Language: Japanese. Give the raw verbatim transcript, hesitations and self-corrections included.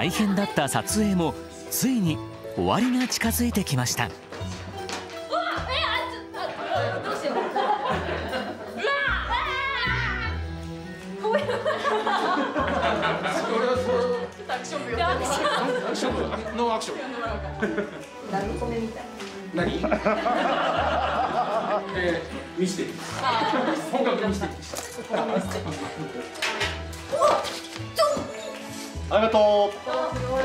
大変だった撮影もついに終わりが近づいてきました。 ノーアクション。ラブコメみたい。何？えー、ミステリー。本格ミステリーでした。 ありがとう。